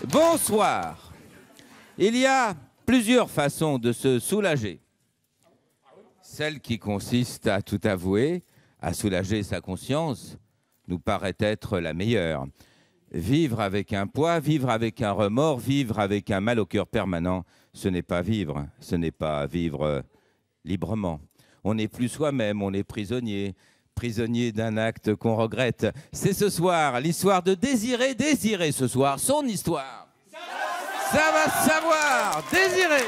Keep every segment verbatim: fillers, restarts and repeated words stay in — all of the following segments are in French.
Bonsoir. Il y a plusieurs façons de se soulager. Celle qui consiste à tout avouer, à soulager sa conscience, nous paraît être la meilleure. Vivre avec un poids, vivre avec un remords, vivre avec un mal au cœur permanent, ce n'est pas vivre, ce n'est pas vivre librement. On n'est plus soi-même, on est prisonnier, prisonnier d'un acte qu'on regrette. C'est ce soir l'histoire de Désiré. Désiré ce soir, son histoire. Ça va savoir, Désiré.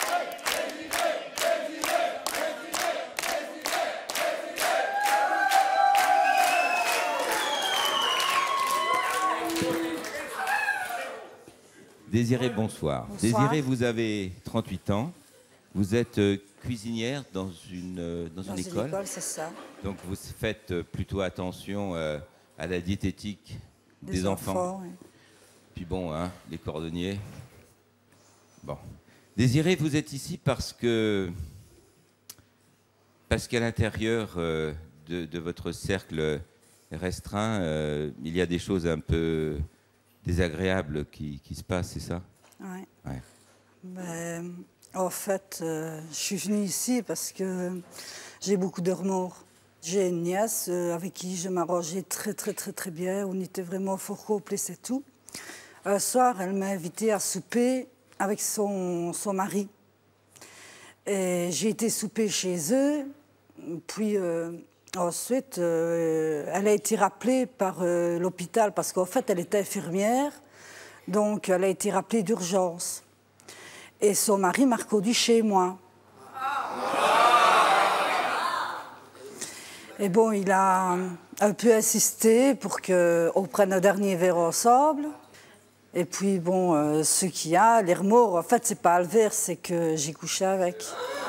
Désiré, bonsoir. Bonsoir. Désiré, vous avez trente-huit ans. Vous êtes euh, cuisinière dans une, euh, dans Dans une une école. école, c'est ça. Donc vous faites euh, plutôt attention euh, à la diététique des, Des enfants. enfants, oui. Puis bon, hein, les cordonniers. Bon. Désiré, vous êtes ici parce que parce qu'à l'intérieur euh, de, de votre cercle restreint, euh, il y a des choses un peu désagréables qui, qui se passent, c'est ça? Ouais. Ouais. Ben, en fait, euh, je suis venue ici parce que j'ai beaucoup de remords. J'ai une nièce euh, avec qui je m'arrangeais très, très, très, très bien. On était vraiment fort couplés, c'est tout. Un soir, elle m'a invitée à souper avec son, son mari. Et j'ai été souper chez eux. Puis euh, ensuite, euh, elle a été rappelée par euh, l'hôpital parce qu'en fait, elle était infirmière. Donc, elle a été rappelée d'urgence. Et son mari m'a reconduit chez moi. Et bon, il a un peu insisté pour qu'on prenne un dernier verre ensemble. Et puis, bon, euh, ce qu'il y a, les remords, en fait, c'est pas le verre, c'est que j'ai couché avec.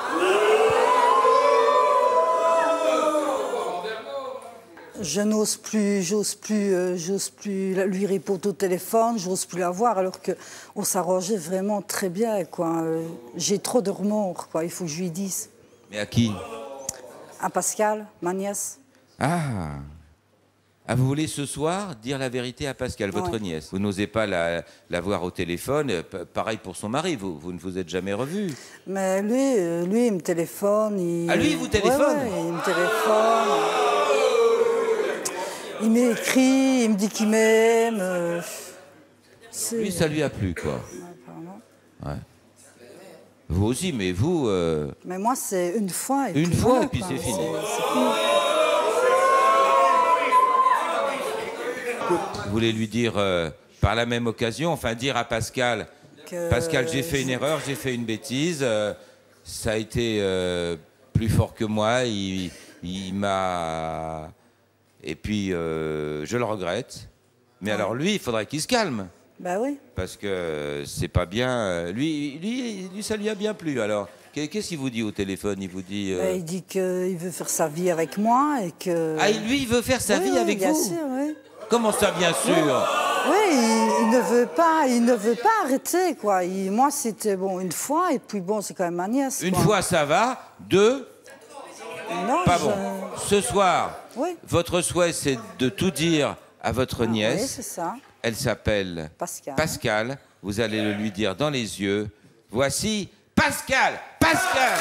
Je n'ose plus, j'ose plus, euh, j'ose plus lui répondre au téléphone, j'ose plus la voir, alors qu'on s'arrangeait vraiment très bien, quoi. Euh, j'ai trop de remords, quoi, il faut que je lui dise. Mais à qui? À Pascal, ma nièce. Ah. Ah, vous voulez ce soir dire la vérité à Pascal, votre Ouais. nièce. Vous n'osez pas la, la voir au téléphone. euh, p- Pareil pour son mari, vous, vous ne vous êtes jamais revus. Mais lui, euh, lui, il me téléphone. Il... Ah, lui, il vous téléphone? Ouais, ouais, il me téléphone. Il m'écrit, il me dit qu'il m'aime. euh, c'est- Lui, ça lui a plu, quoi. Ouais, apparemment. Ouais. Vous aussi, mais vous... euh, Mais moi, c'est une fois. Et Une puis fois, voilà, et puis quoi. c'est fini. c'est fini. Vous voulez lui dire, euh, par la même occasion, enfin dire à Pascal, Que Pascal, j'ai fait une je- erreur, j'ai fait une bêtise, euh, ça a été euh, plus fort que moi, il, il m'a... Et puis, euh, je le regrette. Mais Ouais. alors lui, il faudrait qu'il se calme, Ben oui. parce que c'est pas bien... euh, Lui, lui, lui, ça lui a bien plu, alors. Qu'est- Qu'est-ce qu'il vous dit au téléphone? Il vous dit... euh, Ben, il dit qu'il veut faire sa vie avec moi et que... Ah, lui, il veut faire sa Oui, vie oui, avec bien vous? sûr, oui. Comment ça, bien sûr? Oui, il, il ne veut pas, il ne veut pas arrêter, quoi. Il- moi, c'était bon une fois, et puis bon, c'est quand même ma nièce. Une quoi. fois, ça va. Deux, Non, pas je- bon. Ce soir, Oui. votre souhait, c'est de tout dire à votre Ah, oui, nièce. c'est ça. Elle s'appelle Pascal. Pascal. Vous allez le lui dire dans les yeux. Voici Pascal. Pascal.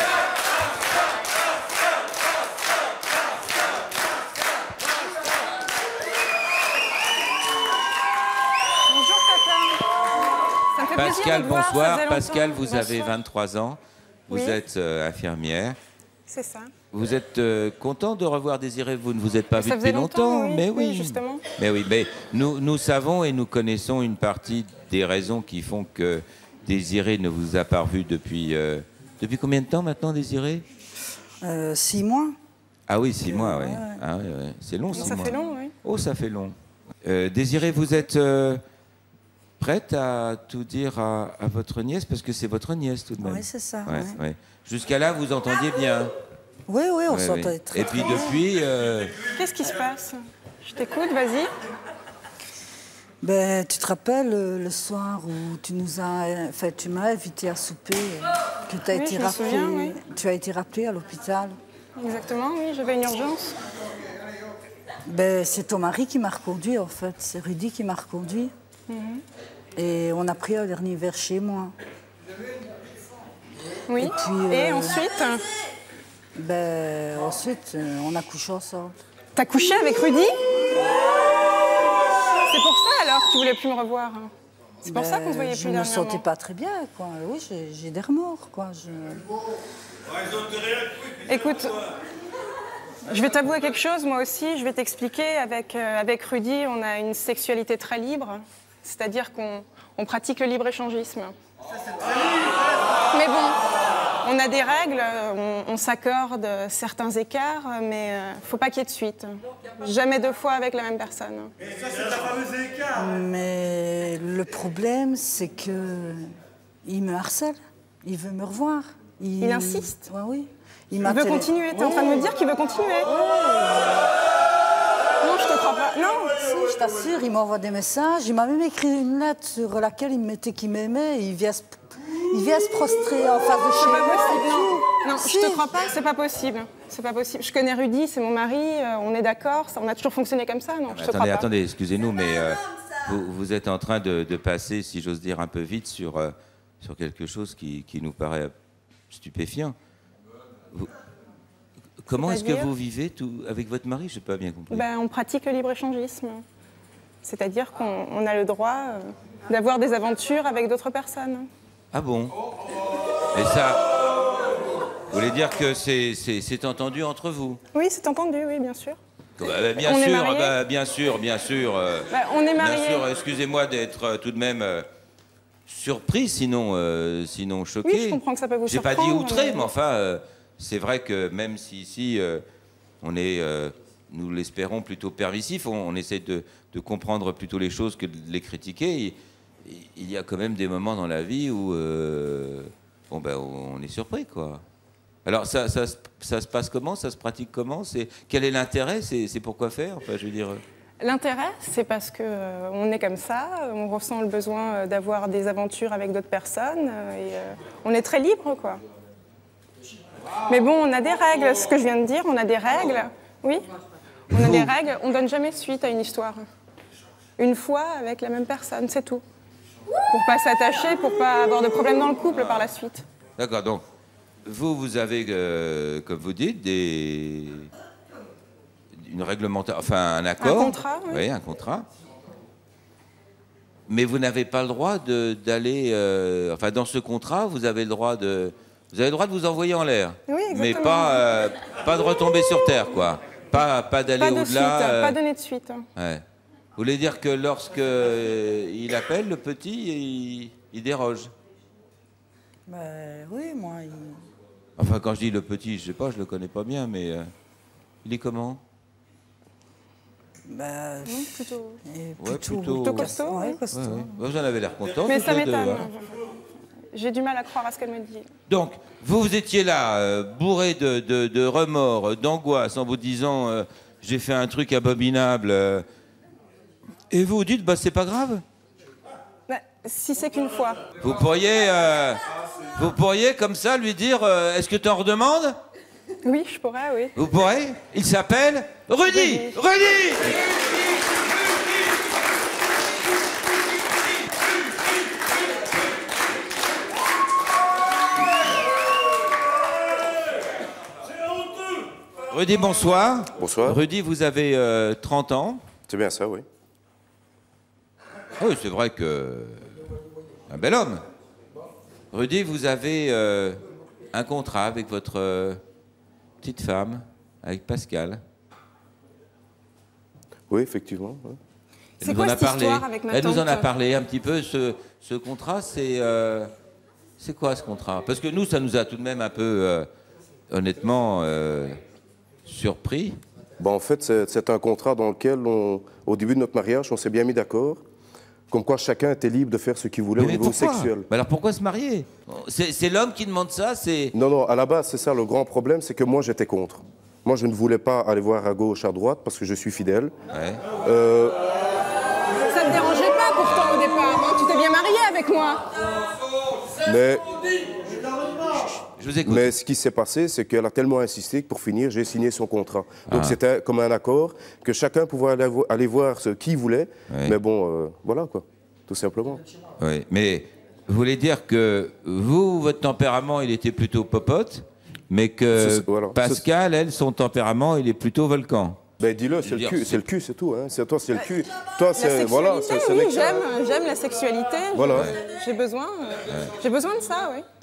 Bonjour papa. Ça me fait plaisir Pascal, de te voir, ça bonsoir. faisait Pascal, longtemps. vous avez Bonsoir. vingt-trois ans. Vous Oui. êtes euh, infirmière. C'est ça. Vous êtes euh, content de revoir Désiré? Vous ne vous êtes pas vu Ça depuis faisait longtemps, oui, mais oui, oui. justement. Mais oui, mais nous, nous savons et nous connaissons une partie des raisons qui font que Désiré ne vous a pas revu depuis... euh, depuis combien de temps maintenant, Désiré? Euh, six mois. Ah oui, six mois, oui. ouais. Ah, oui, oui. C'est long, six Ça mois. fait long, oui. Oh, ça fait long. Euh, Désiré, vous êtes euh, prête à tout dire à, à votre nièce? Parce que c'est votre nièce tout de même. Oui, c'est ça. Ouais, ouais. ouais. Jusqu'à là, vous entendiez bien. Oui, oui, on Ouais, s'entendait ouais. très Et puis très bien. depuis... euh, Qu'est-ce qui se passe? Je t'écoute, vas-y. Ben, tu te rappelles euh, le soir où tu nous as, enfin, tu m'as invité à souper, euh, que tu as Oui, été je me rappelé, souviens, oui. tu as été rappelé à l'hôpital. Exactement, oui, j'avais une urgence. Ben, c'est ton mari qui m'a reconduit, en fait. C'est Rudy qui m'a reconduit. Et on a pris un dernier verre chez moi. Oui. Et, puis, Et euh, ensuite, ben, ensuite, euh, on a couché ensemble. t'as couché avec Rudy? C'est pour ça alors que tu voulais plus me revoir. C'est pour Ben, ça qu'on se voyait je plus ne me dernièrement. sentais pas très bien, quoi. Oui, j'ai j'ai des remords, quoi. Je... Écoute, je vais t'avouer quelque chose, moi aussi. Je vais t'expliquer. Avec, euh, avec Rudy, on a une sexualité très libre. C'est-à-dire qu'on on pratique le libre-échangisme. Mais bon, on a des règles, on, on s'accorde certains écarts, mais il euh, ne faut pas qu'il y ait de suite. Jamais deux fois avec la même personne. Mais le problème, c'est que il me harcèle. Il veut me revoir. Il insiste. Ouais, oui. Il, il veut télé... continuer. Tu es ouais. en train de me dire qu'il veut continuer. Ouais. Non, je te crois pas. Non. Si, je t'assure, il m'envoie des messages. Il m'a même écrit une lettre sur laquelle il me mettait qu'il m'aimait. Il vient se... il vient se prostrer en face de chez moi. Non, non si. Je te crois pas. C'est pas possible. C'est pas possible. Je connais Rudy, c'est mon mari. Euh, on est d'accord. On a toujours fonctionné comme ça. Non, ah, je te attendez, crois pas. Attendez, excusez-nous, mais euh, vous, vous êtes en train de, de passer, si j'ose dire, un peu vite sur, euh, sur quelque chose qui, qui nous paraît stupéfiant. Vous... Comment est-ce que vous vivez tout... avec votre mari? Je n'ai pas bien compris. Ben, on pratique le libre-échangisme. C'est-à-dire qu'on on a le droit euh, d'avoir des aventures avec d'autres personnes. Ah bon? Et ça, vous voulez dire que c'est entendu entre vous? Oui, c'est entendu, oui, bien sûr. Bah, bien, on sûr bah, bien sûr, bien sûr, euh, bah, on est mariés. Bien sûr, excusez-moi d'être euh, tout de même euh, surpris, sinon, euh, sinon choqué. Oui, je comprends que ça peut vous surprendre. J'ai pas dit outré, mais, mais enfin... Euh, c'est vrai que même si ici, euh, on est, euh, nous l'espérons, plutôt permissif, on, on essaie de, de comprendre plutôt les choses que de les critiquer. Et, et, il y a quand même des moments dans la vie où euh, bon, ben, on est surpris, quoi. Alors, ça, ça, ça se passe comment? Ça se pratique comment? Quel est l'intérêt? C'est pourquoi faire? Enfin, je veux dire... L'intérêt, c'est parce qu'on euh, est comme ça, on ressent le besoin d'avoir des aventures avec d'autres personnes, euh, et euh, on est très libre, quoi. Mais bon, on a des règles, ce que je viens de dire, on a des règles, oui, on a des règles, on ne donne jamais suite à une histoire. Une fois avec la même personne, c'est tout. Pour ne pas s'attacher, pour ne pas avoir de problème dans le couple par la suite. D'accord, donc vous, vous avez, euh, comme vous dites, des... une réglementation, enfin un accord. Un contrat, oui. Oui, un contrat. Mais vous n'avez pas le droit d'aller... Euh, enfin, dans ce contrat, vous avez le droit de... Vous avez le droit de vous envoyer en l'air, oui, mais pas, euh, pas de retomber sur terre, quoi. Pas, pas d'aller au-delà. Euh... Pas donner de suite. Ouais. Vous voulez dire que lorsque euh, il appelle le petit, il, il déroge? Ben, oui, moi. Il... Enfin, quand je dis le petit, je sais pas, je le connais pas bien, mais euh, il est comment? Ben, oui, plutôt. Et ouais, plutôt, plutôt. Plutôt costaud. Ouais, oui. costaud. Ouais, ouais. Vous en avez l'air content. Mais ça m'étonne. Hein. J'ai du mal à croire à ce qu'elle me dit. Donc, vous, vous étiez là, euh, bourré de, de, de remords, d'angoisse, en vous disant euh, j'ai fait un truc abominable. Euh, et vous vous dites, bah, c'est pas grave. Bah, si c'est qu'une fois. Vous pourriez, euh, vous pourriez, comme ça, lui dire euh, est-ce que tu en redemandes? Oui, je pourrais, oui. Vous pourrez? Il s'appelle Rudy. Rudy, Rudy Rudy, bonsoir. Bonsoir. Rudy, vous avez euh, trente ans. C'est bien ça, oui. Oui, c'est vrai que... Un bel homme. Rudy, vous avez euh, un contrat avec votre euh, petite femme, avec Pascal. Oui, effectivement. Oui. C'est quoi cette histoire avec ma tante? Elle nous en a parlé un petit peu. Ce, ce contrat, c'est... Euh, c'est quoi ce contrat? Parce que nous, ça nous a tout de même un peu, euh, honnêtement... Euh, surpris? Bon, en fait, c'est un contrat dans lequel, on, au début de notre mariage, on s'est bien mis d'accord, comme quoi chacun était libre de faire ce qu'il voulait mais au mais niveau pourquoi? sexuel. Mais alors pourquoi se marier? C'est l'homme qui demande ça? Non, non, à la base, c'est ça le grand problème, c'est que moi, j'étais contre. Moi, je ne voulais pas aller voir à gauche, à droite, parce que je suis fidèle. Ouais. Euh... Ça ne te dérangeait pas pourtant au départ, hein? Tu t'es bien marié avec moi. Mais... Je vous écoute. Mais ce qui s'est passé, c'est qu'elle a tellement insisté que pour finir, j'ai signé son contrat. Donc ah. c'était comme un accord que chacun pouvait aller, vo aller voir ce qu'il voulait. Oui. Mais bon, euh, voilà quoi. tout simplement. Oui, mais vous voulez dire que vous, votre tempérament, il était plutôt popote, mais que C'est- voilà. Pascal, elle, son tempérament, il est plutôt volcan. Ben dis-le, c'est le dire, cul, c'est- c'est le cul, c'est tout. Hein. C'est toi, c'est le cul. Toi, La c'est voilà, c'est sexualité, c'est oui, le cul. j'aime, j'aime la sexualité. Voilà. J'ai besoin, euh, j'ai besoin de ça, oui.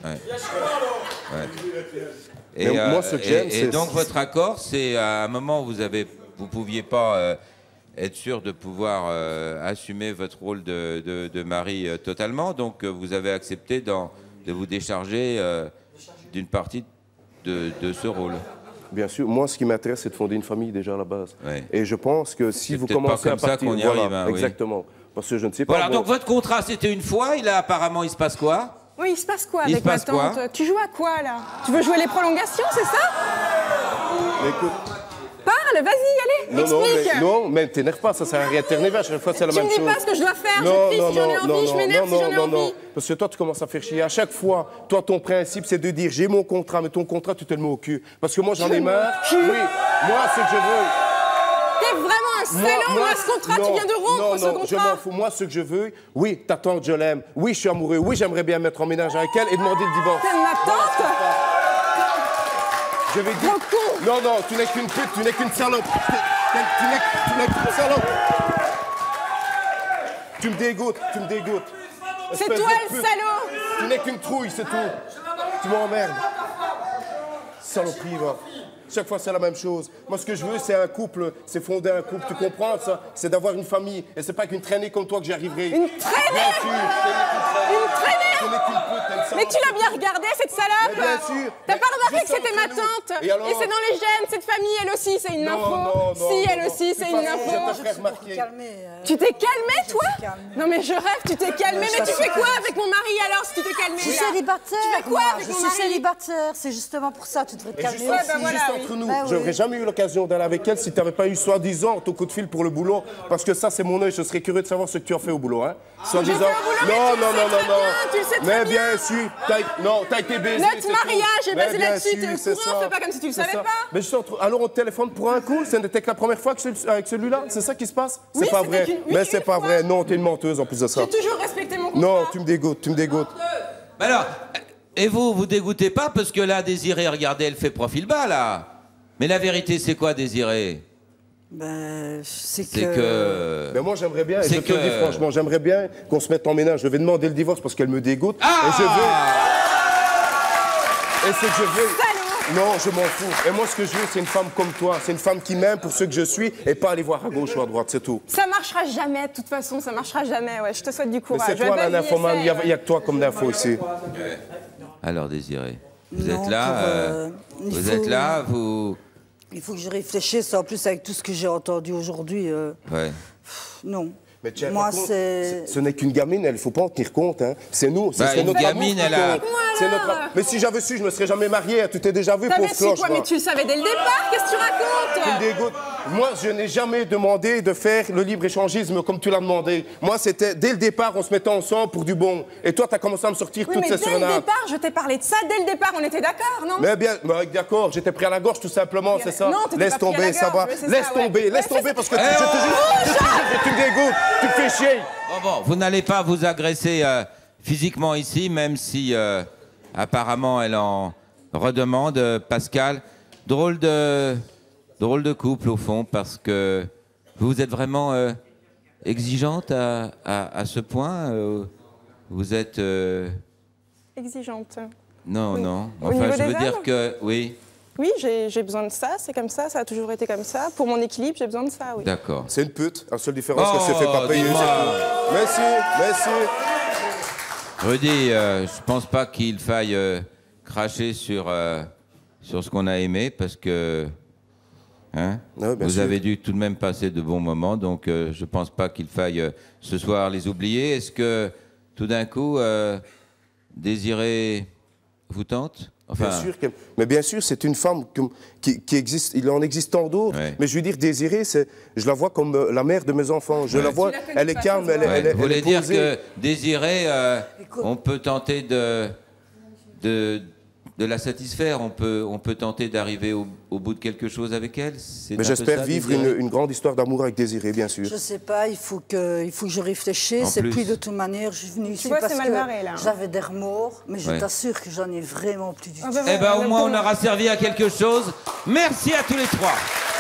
Et, Mais moi, ce que j'aime, et- et c'est- donc votre accord, c'est à un moment où vous avez, vous pouviez pas euh, être sûr de pouvoir euh, assumer votre rôle de, de- de mari euh, totalement, donc euh, vous avez accepté d'en- de vous décharger euh, d'une partie de, de ce rôle. Bien sûr, moi, ce qui m'intéresse, c'est de fonder une famille déjà à la base. Ouais. Et je pense que si C'est vous peut-être pas commencez à comme ça partir, qu'on y voilà, arrive, hein, oui. exactement. Parce que je ne sais pas. Voilà, bon, donc votre contrat, c'était une fois, et là, apparemment, il se passe quoi? Oui, il se passe quoi Il avec se ma passe quoi tante? Tu joues à quoi, là? Tu veux jouer les prolongations, c'est ça? écoute, Parle, vas-y, allez, non, non, explique. mais, non, mais t'énerve pas, ça sert à rien de t'énerver, à chaque fois c'est la Tu même me dis chose. pas ce que je dois faire, Non, je crie non, si j'en ai non, envie, je non, m'énerve non, si j'en ai non, envie. non. Parce que toi, tu commences à faire chier. À chaque fois, toi, ton principe, c'est de dire j'ai mon contrat, mais ton contrat, tu te le mets au cul. Parce que moi, j'en ai marre. Oui, moi, ce que je veux. T'es vraiment un salaud, moi, ce contrat, tu non, viens de rompre non, ce non, contrat. je m'en fous. Moi, ce que je veux, oui, ta tante, je l'aime. Oui, je suis amoureux. Oui, j'aimerais bien mettre en ménage avec elle et demander le divorce. T'aimes ma tante? Je vais dire. Gros con. Non, non, tu n'es qu'une pute, tu n'es qu'une salope. Tu n'es- Tu n'es tu n'es qu'une salope. Tu me dégoûtes, tu me dégoûtes. C'est Espèce toi de le pute. salaud. Tu n'es qu'une trouille, c'est tout. Tu m'emmerdes. Saloperie, va. Chaque fois, c'est la même chose. Moi, ce que je veux, c'est un couple. C'est fonder un couple. Tu comprends ça? C'est d'avoir une famille. Et c'est pas qu'une traînée comme toi que j'y arriverai. Une traînée? Bien sûr. Une traînée? Tu n'es qu'une pute, t'es une salope. Mais tu l'as bien regardé, cette salope? Mais bien sûr. T'as Mais pas remarqué juste que c'était ma entre nous. tante? Et alors? c'est dans les gènes, cette famille, elle aussi, c'est une Non, info. non, non, si, non, elle non. aussi, De c'est toute une façon, info. je te ferai remarquer. Calmer. euh, Tu t'es calmé, toi? suis calmée. Non, mais je rêve, tu t'es calmé. Mais tu fais quoi avec mon mari alors, si tu t'es calmé? Je suis là célibataire. Tu fais quoi moi, avec Je mon suis mari? célibataire. C'est justement pour ça, tu devrais te Et calmer juste, Ouais, aussi. bah voilà, juste oui. entre nous, Bah oui. j'aurais jamais eu l'occasion d'aller avec elle si tu n'avais pas eu soi-disant ton coup de fil pour le boulot. Parce que ça, c'est mon œil. Je serais curieux de savoir ce que tu as fait au boulot. Hein. Soi-disant. fait au boulot, mais Non, tu le non, sais non, non, très non. bien, tu le sais très Mais bien. bien sûr. t'as- Non, t'as été baisé. Notre c'est tout. mariage est Mais basé bien là-dessus, sûr, t'es au c'est courant, ça. fais pas comme si tu le C'est savais ça. pas. Mais juste entre- alors on te téléphone pour un coup. Ce n'était que la première fois que c'est avec celui-là. C'est ça qui se passe? Oui, C'est pas c'était vrai. qu'une- oui, Mais c'est une pas fois. vrai. Non, t'es une menteuse en plus de ça. J'ai toujours respecté mon contrat. Non, tu me dégoûtes, tu me dégoûtes. Mais alors, et vous, vous dégoûtez pas parce que là, Désirée, regardez, elle fait profil bas, là. Mais la vérité, c'est quoi, Désirée? Ben, c'est que... C'est que... Mais moi j'aimerais bien, et C'est je te le que- dis franchement, j'aimerais bien qu'on se mette en ménage. Je vais demander le divorce parce qu'elle me dégoûte. Ah Et je veux. Et ce que je veux. Non, je m'en fous. Et moi ce que je veux, c'est une femme comme toi. C'est une femme qui m'aime pour ce que je suis et pas aller voir à gauche ou à droite, c'est tout. Ça marchera jamais, de toute façon, ça marchera jamais. Ouais, je te souhaite du Mais courage. c'est toi la Vas-y, nymphomane, il essaye, n'y a, ouais. que toi comme nympho ici. Alors, Désirée, vous Non, êtes là, pour, euh, euh, il vous faut- êtes là, vous... Il faut que je réfléchisse, en plus avec tout ce que j'ai entendu aujourd'hui. euh, Ouais. non. Mais tiens, Moi, par contre, c'est... ce n'est qu'une gamine, il ne faut pas en tenir compte. Hein. C'est nous, c'est Bah, c'est une notre gamine, amour qui elle a- compte. C'est notre... Mais si j'avais su, je ne me serais jamais marié. Tu t'es déjà vu, T'avais pauvre su cloche. quoi? va. Mais tu le savais dès le départ, qu'est-ce que tu Tu me racontes? dégoûtes. Moi, je n'ai jamais demandé de faire le libre-échangisme comme tu l'as demandé. Moi, c'était dès le départ, on se mettait ensemble pour du bon. Et toi, tu as commencé à me sortir Oui, toutes mais ces dès le serenades. départ, je t'ai parlé de ça, dès le départ, on était d'accord, non? Mais bien, mais d'accord, j'étais pris à la gorge tout simplement, c'est ça. Non, t'étais Laisse pas pris à tomber, la ça va. gorge, ouais, c'est Laisse ça, ouais. tomber, Ouais, laisse c'est tomber ça. parce que Eh tu, je te oh jure, je te jure, tu me dégoûtes, tu me fais chier. Bon, bon, vous n'allez pas vous agresser euh, physiquement ici, même si euh, apparemment elle en redemande, euh, Pascal. Drôle de, drôle de couple au fond, parce que vous êtes vraiment euh, exigeante à, à, à ce point. euh, vous êtes... euh, Exigeante. non, Oui. non. Au Enfin, niveau je veux des dire âmes que... Oui, Oui, j'ai j'ai besoin de ça, c'est comme ça, ça a toujours été comme ça. Pour mon équilibre, j'ai besoin de ça, oui. d'accord. C'est une pute, la seule différence, Oh, c'est qu'elle se fait pas payer. dis-moi. c'est tout. Merci, merci. Rudy, euh, je pense pas qu'il faille euh, cracher sur, euh, sur ce qu'on a aimé, parce que hein, Ouais, bien vous sûr. avez dû tout de même passer de bons moments, donc euh, je pense pas qu'il faille euh, ce soir les oublier. Est-ce que tout d'un coup, euh, Désirée vous tente? Enfin, Bien sûr, que- mais bien sûr, c'est une femme comme- qui, qui existe. Il en existe tant d'autres. Ouais. Mais je veux dire, Désirée, c'est, je la vois comme euh, la mère de mes enfants. Je Ouais. la vois, Tu la connais elle est pas, calme, ça se elle, est- voit. elle, ouais, est- vous elle voulez est dire posée. que Désirée, euh, Écoute. on peut tenter de, de, de la satisfaire. On peut, on peut tenter d'arriver au, au bout de quelque chose avec elle. Mais j'espère vivre une, une grande histoire d'amour avec Désiré, bien sûr. Je sais pas, il faut que, il faut que je réfléchisse. Et puis de toute manière, je suis venue ici vois, parce mal que barré, là, hein. j'avais des remords, mais je Ouais. t'assure que j'en ai vraiment plus du tout. Ah bah Eh ouais, ben au on a moins on beau- aura servi à quelque chose. Merci à tous les trois.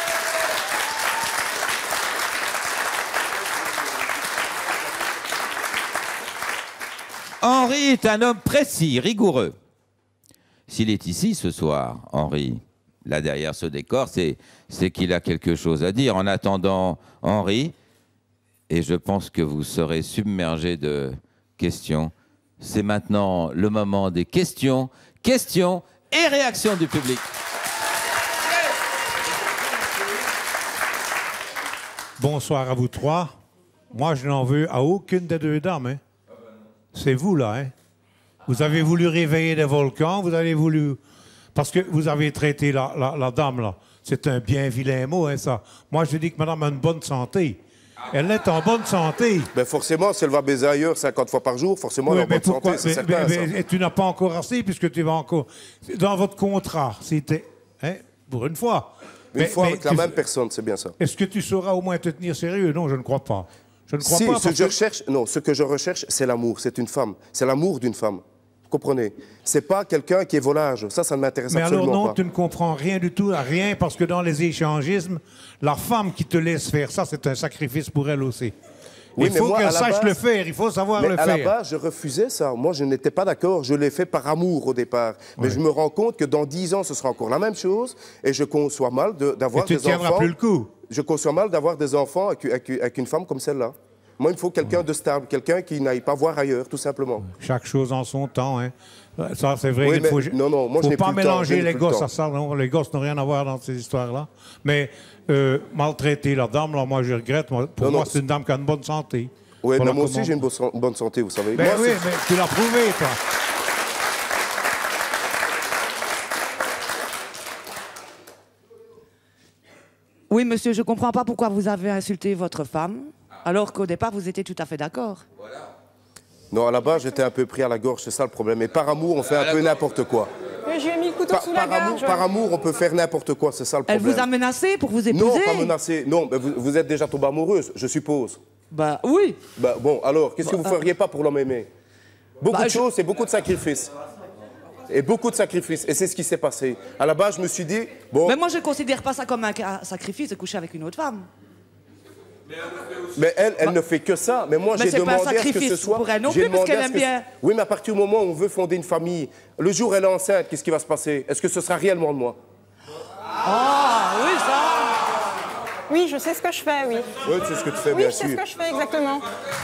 Henri est un homme précis, rigoureux. S'il est ici ce soir, Henri, là derrière ce décor, c'est c'est qu'il a quelque chose à dire. En attendant, Henri, et je pense que vous serez submergé de questions, c'est maintenant le moment des questions, questions et réactions du public. Bonsoir à vous trois. Moi, je n'en veux à aucune des deux dames. Hein. C'est vous, là. Hein. Vous avez voulu réveiller des volcans, vous avez voulu... Parce que vous avez traité la, la, la dame, là. C'est un bien vilain mot, hein, ça. Moi, je dis que madame a une bonne santé. Elle est en bonne santé. Ben forcément, si elle va baiser ailleurs cinquante fois par jour, forcément, elle est en bonne santé, c'est mais, certain. mais- ça. mais tu n'as pas encore assez, puisque tu vas encore... Dans votre contrat, c'était... Hein, pour une fois. Une Mais- fois mais avec la tu- même personne, c'est bien ça. Est-ce que tu sauras au moins te tenir sérieux? Non, je ne crois pas. Je ne crois Si, pas ce parce que je que- recherche, non, ce que je recherche, c'est l'amour. C'est une femme. C'est l'amour d'une femme. Vous comprenez? C'est pas quelqu'un qui est volage. Ça, ça ne m'intéresse Mais alors absolument non, pas. tu ne comprends rien du tout à rien, parce que dans les échangismes, la femme qui te laisse faire ça, c'est un sacrifice pour elle aussi. Oui, il mais faut moi, à qu'elle la sache base- le faire, il faut savoir Mais le à la faire. base, je refusais ça. Moi, je n'étais pas d'accord. Je l'ai fait par amour au départ. Mais Ouais. je me rends compte que dans dix ans, ce sera encore la même chose. Et je conçois mal de- Et d'avoir tu des ne tiendras enfants. plus le coup. Je conçois mal d'avoir des enfants avec, avec- avec une femme comme celle-là. Moi, il me faut quelqu'un de stable, quelqu'un qui n'aille pas voir ailleurs, tout simplement. Chaque chose en son temps. Hein. Ça, c'est vrai Oui, qu'il mais faut... non, non, moi, je faut n'ai pas plus le temps, mélanger je n'ai les plus le gosses temps. à ça. Non, les gosses n'ont rien à voir dans ces histoires-là. Mais euh, maltraiter la dame, là, moi, je regrette. Moi, pour Non, moi, non, c'est une dame qui a une bonne santé. Oui, Voilà mais moi aussi, comment- j'ai une bonne bonne santé, vous savez. Ben Moi, oui, c'est- mais tu l'as prouvé, toi. Oui, monsieur, je ne comprends pas pourquoi vous avez insulté votre femme, alors qu'au départ, vous étiez tout à fait d'accord. Non, à la base, j'étais un peu pris à la gorge, c'est ça le problème. Et par amour, on fait un peu n'importe quoi. Mais je lui ai mis le couteau Par, sous la par amour, gorge. par amour, on peut faire n'importe quoi, c'est ça le Elle problème. vous a menacé pour vous épouser? Non, pas menacé. Non, mais vous, vous êtes déjà tombée amoureuse, je suppose. Bah oui. Bah, bon, alors, qu'est-ce que vous Bah, feriez pas pour l'homme aimé? Beaucoup Bah, de je- choses et beaucoup de sacrifices. Et beaucoup de sacrifices. Et c'est ce qui s'est passé. À la base, je me suis dit, bon, Mais moi, je ne considère pas ça comme un ca- sacrifice de coucher avec une autre femme. mais elle, elle ne fait que ça. Mais moi, Mais j'ai c'est pas un demandé à ce que ce sacrifice soit... pour elle non j'ai plus, parce demandé qu'elle à ce aime que- bien. Oui, mais à partir du moment où on veut fonder une famille, le jour où elle est enceinte, qu'est-ce qui va se passer? Est-ce que ce sera réellement de moi? Ah oui, ça. Oui, je sais ce que je fais, oui. Oui, c'est ce que tu fais, Oui, bien je sais sûr. ce que je fais exactement.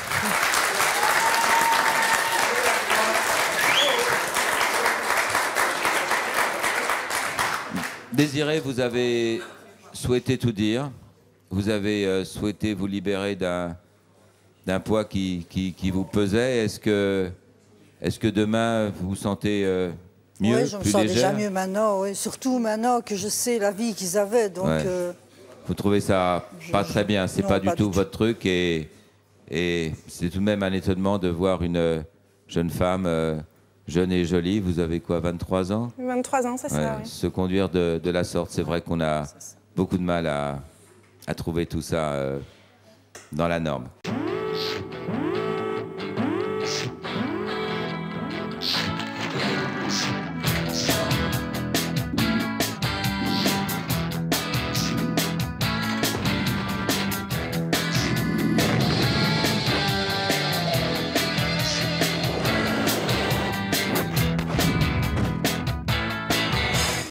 Désiré, vous avez souhaité tout dire. Vous avez euh, souhaité vous libérer d'un d'un poids qui, qui, qui vous pesait. Est-ce que, est-ce que demain, vous vous sentez euh, mieux, Oui, je me plus sens légère? déjà mieux maintenant, oui. Surtout maintenant que je sais la vie qu'ils avaient. Donc, Ouais. euh, Vous trouvez ça pas je- très bien, c'est non, pas du pas tout du tout. votre truc et, et c'est tout de même un étonnement de voir une euh, jeune femme euh, jeune et jolie. Vous avez quoi, vingt-trois ans? vingt-trois ans, c'est Ouais, ça, oui. se conduire de, de la sorte. C'est vrai qu'on a beaucoup de mal à, à trouver tout ça euh, dans la norme.